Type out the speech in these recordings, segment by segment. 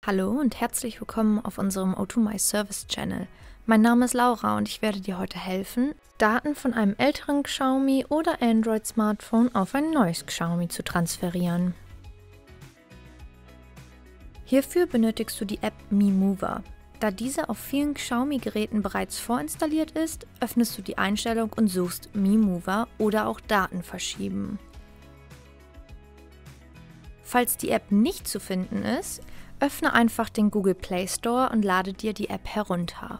Hallo und herzlich willkommen auf unserem O2 My Service Channel. Mein Name ist Laura und ich werde dir heute helfen, Daten von einem älteren Xiaomi oder Android-Smartphone auf ein neues Xiaomi zu transferieren. Hierfür benötigst du die App Mi Mover. Da diese auf vielen Xiaomi-Geräten bereits vorinstalliert ist, öffnest du die Einstellung und suchst Mi Mover oder auch Daten verschieben. Falls die App nicht zu finden ist, öffne einfach den Google Play Store und lade dir die App herunter.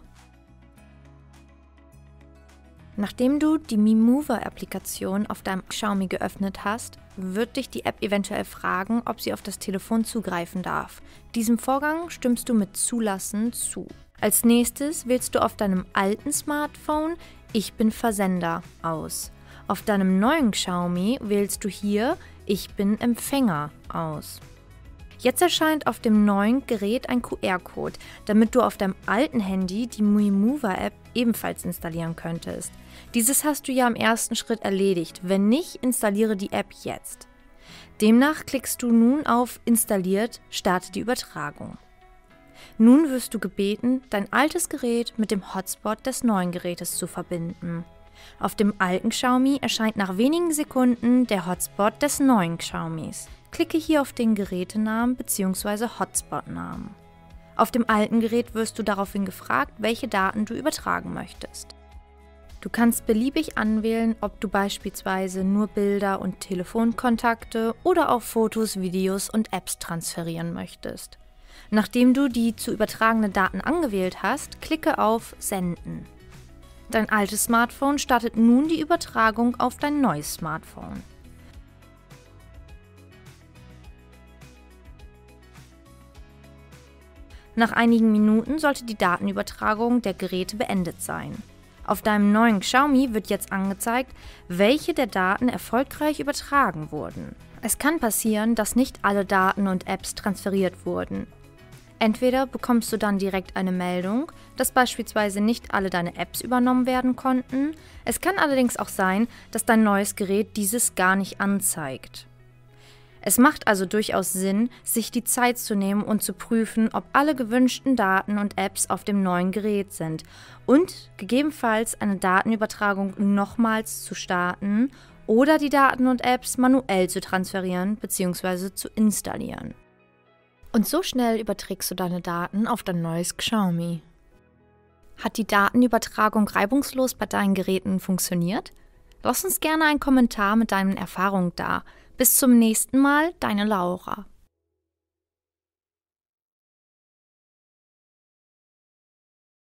Nachdem du die Mi Mover-Applikation auf deinem Xiaomi geöffnet hast, wird dich die App eventuell fragen, ob sie auf das Telefon zugreifen darf. Diesem Vorgang stimmst du mit Zulassen zu. Als nächstes wählst du auf deinem alten Smartphone Ich bin Versender aus. Auf deinem neuen Xiaomi wählst du hier Ich bin Empfänger aus. Jetzt erscheint auf dem neuen Gerät ein QR-Code, damit du auf deinem alten Handy die Mi Mover App ebenfalls installieren könntest. Dieses hast du ja im ersten Schritt erledigt. Wenn nicht, installiere die App jetzt. Demnach klickst du nun auf Installiert, starte die Übertragung. Nun wirst du gebeten, dein altes Gerät mit dem Hotspot des neuen Gerätes zu verbinden. Auf dem alten Xiaomi erscheint nach wenigen Sekunden der Hotspot des neuen Xiaomis. Klicke hier auf den Gerätenamen bzw. Hotspot-Namen. Auf dem alten Gerät wirst du daraufhin gefragt, welche Daten du übertragen möchtest. Du kannst beliebig anwählen, ob du beispielsweise nur Bilder und Telefonkontakte oder auch Fotos, Videos und Apps transferieren möchtest. Nachdem du die zu übertragenen Daten angewählt hast, klicke auf Senden. Dein altes Smartphone startet nun die Übertragung auf dein neues Smartphone. Nach einigen Minuten sollte die Datenübertragung der Geräte beendet sein. Auf deinem neuen Xiaomi wird jetzt angezeigt, welche der Daten erfolgreich übertragen wurden. Es kann passieren, dass nicht alle Daten und Apps transferiert wurden. Entweder bekommst du dann direkt eine Meldung, dass beispielsweise nicht alle deine Apps übernommen werden konnten. Es kann allerdings auch sein, dass dein neues Gerät dieses gar nicht anzeigt. Es macht also durchaus Sinn, sich die Zeit zu nehmen und zu prüfen, ob alle gewünschten Daten und Apps auf dem neuen Gerät sind und gegebenenfalls eine Datenübertragung nochmals zu starten oder die Daten und Apps manuell zu transferieren bzw. zu installieren. Und so schnell überträgst du deine Daten auf dein neues Xiaomi. Hat die Datenübertragung reibungslos bei deinen Geräten funktioniert? Lass uns gerne einen Kommentar mit deinen Erfahrungen da. Bis zum nächsten Mal, deine Laura.